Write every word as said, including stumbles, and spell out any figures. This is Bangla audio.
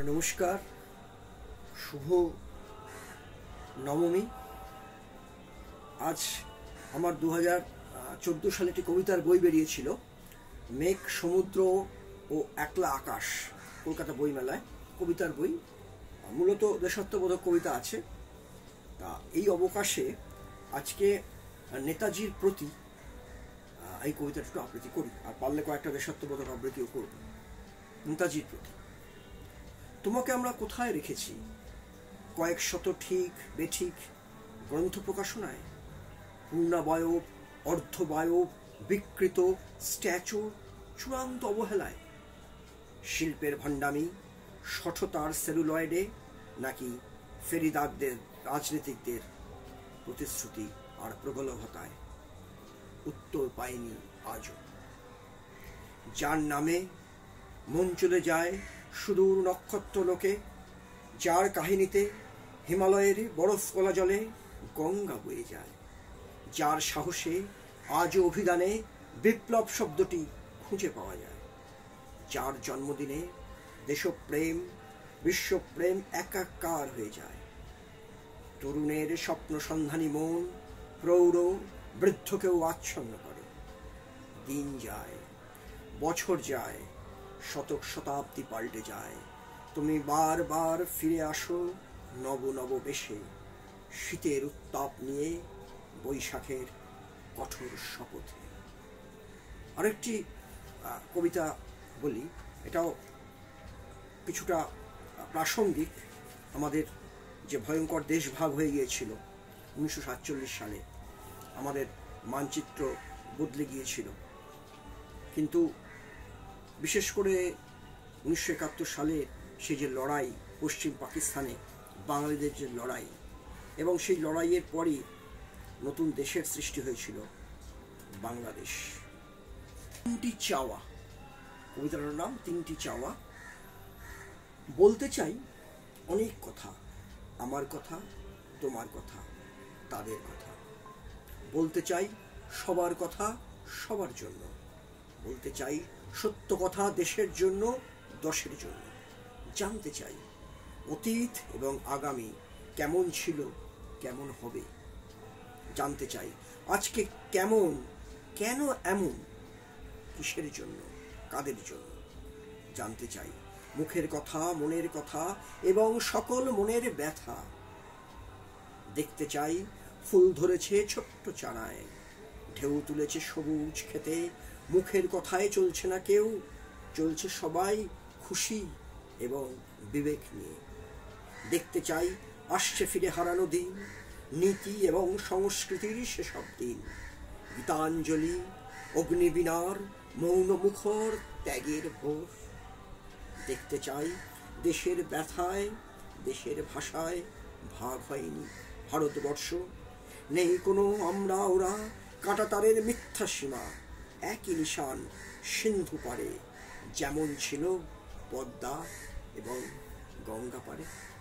নমস্কার, শুভ নবমী। আজ আমার দু হাজার চোদ্দো সালে একটি কবিতার বই বেরিয়েছিল, মেঘ, সমুদ্র ও একলা আকাশ, কলকাতা বইমেলায়। কবিতার বই, মূলত দেশাত্মবোধক কবিতা আছে। তা এই অবকাশে আজকে নেতাজির প্রতি এই কবিতাটা একটু আবৃত্তি করি, আর পারলে কয়েকটা দেশাত্মবোধক আবৃত্তিও করব। নেতাজির প্রতি। তোমাকে আমরা কোথায় রেখেছি? কয়েক শত ঠিক বেঠিক গ্রন্থ প্রকাশনায়, পূর্ণাবয়ব, অর্ধবায়ব, বিকৃত স্ট্যাচুর চূড়ান্ত অবহেলায়, শিল্পের ভণ্ডামি, শঠতার সেলুলয়েডে, নাকি ফেরিদারদের, রাজনীতিকদের প্রতিশ্রুতি আর প্রগলভতায়? উত্তর পাইনি আজও। যার নামে মন চলে যায় সুদূর নক্ষত্র লোকে, যার কাহিনীতে হিমালয়ের বরফ গলা জলে গঙ্গা বয়ে যায়, যার সাহসে আজও অভিধানে বিপ্লব শব্দটি খুঁজে পাওয়া যায়, যার জন্মদিনে দেশপ্রেম, বিশ্বপ্রেম একাকার হয়ে যায়। তরুণের স্বপ্ন সন্ধানী মন প্রৌঢ় বৃদ্ধকেও আচ্ছন্ন করে। দিন যায়, বছর যায়, শতক শতাব্দী পাল্টে যায়, তুমি বারবার ফিরে আসো নব নব বেশে, শীতের উত্তাপ নিয়ে, বৈশাখের কঠোর শপথে। আরেকটি কবিতা বলি, এটাও কিছুটা প্রাসঙ্গিক। আমাদের যে ভয়ঙ্কর দেশভাগ হয়ে গিয়েছিল উনিশশো সাতচল্লিশ সালে, আমাদের মানচিত্র বদলে গিয়েছিল, কিন্তু বিশেষ করে উনিশশো একাত্তর সালে সেই যে লড়াই, পশ্চিম পাকিস্তানে বাঙালিদের যে লড়াই, এবং সেই লড়াইয়ের পরই নতুন দেশের সৃষ্টি হয়েছিল বাংলাদেশ। তিনটি চাওয়া, কবিতাটার নাম তিনটি চাওয়া। বলতে চাই অনেক কথা, আমার কথা, তোমার কথা, তাদের কথা। বলতে চাই সবার কথা, সবার জন্য। বলতে চাই সত্য কথা, দেশের জন্য, দশের জন্য। জানতে চাই অতীত এবং আগামী কেমন ছিল, কেমন হবে। জানতে চাই আজকে কেমন, কেন এমন, কিসের জন্য, কাদের জন্য। জানতে চাই মুখের কথা, মনের কথা এবং সকল মনের ব্যথা। দেখতে চাই ফুল ধরেছে ছোট্ট চারায়, ঢেউ তুলেছে সবুজ খেতে, মুখের কথায় চলছে না কেউ, চলছে সবাই খুশি এবং বিবেক নিয়ে। দেখতে চাই আসছে ফিরে হারানো দিন, নীতি এবং সংস্কৃতির সেসব দিন। গীতাঞ্জলি, অগ্নিবীণার মৌন মুখর ত্যাগের ভোর। দেখতে চাই দেশের ব্যথায়, দেশের ভাষায় ভাগ হয়নি ভারতবর্ষ। নেই কোনো আমরা ওরা, কাঁটাতারের মিথ্যা সীমা, একই নিশান সিন্ধু পারে, যেমন ছিল পদ্মা এবং গঙ্গা পারে।